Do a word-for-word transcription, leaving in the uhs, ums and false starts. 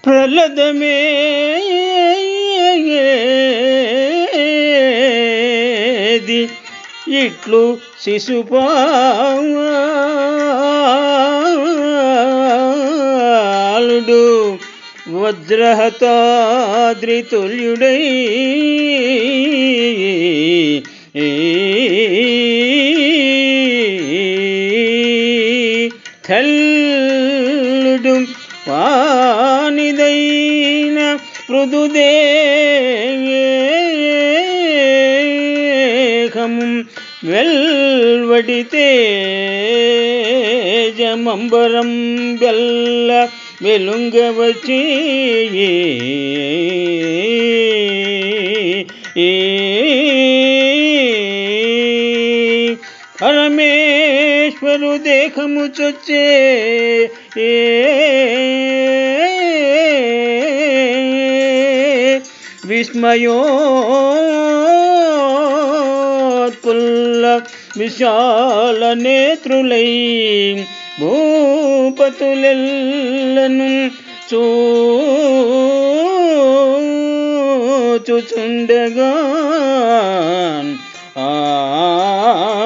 ప్రహ్లదమేది ఇట్లు శిశుపాలుడు వజ్రహతాద్రితుల్యుడై తెల్లుడు వానిదైన మృదుదేహము వెల్వడితే జమంబరం బెల్ల వెలుంగవచ్చి పరమేశ్వరు దేహము చొచ్చే విస్మయోత్పుల్ల విశాల నేత్రులై భూపతులెల్లను చూచుచుండగా ఆ